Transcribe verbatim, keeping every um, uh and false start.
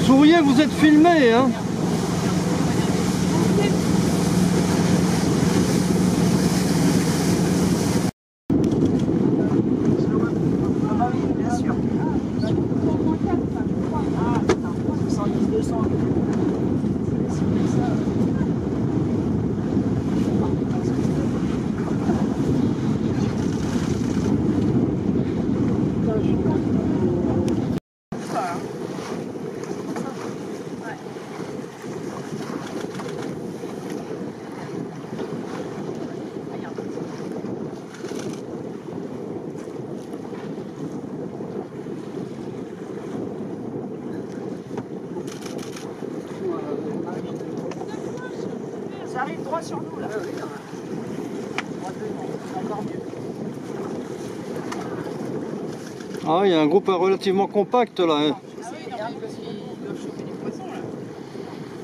Souriez, vous êtes filmé, hein. Ça arrive droit sur nous là. Encore mieux. Ah, il y a un groupe relativement compact là. Hein. Ah oui, regarde parce qu'ils doivent choper des poissons là.